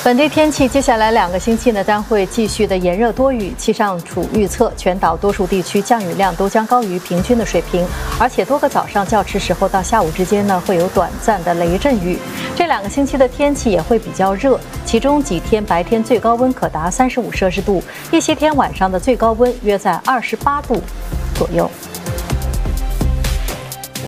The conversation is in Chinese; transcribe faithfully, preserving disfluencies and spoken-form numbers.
本地天气接下来两个星期呢，将会继续的炎热多雨。气象署预测，全岛多数地区降雨量都将高于平均的水平，而且多个早上较迟时候到下午之间呢，会有短暂的雷阵雨。这两个星期的天气也会比较热，其中几天白天最高温可达三十五摄氏度，一些天晚上的最高温约在二十八度左右。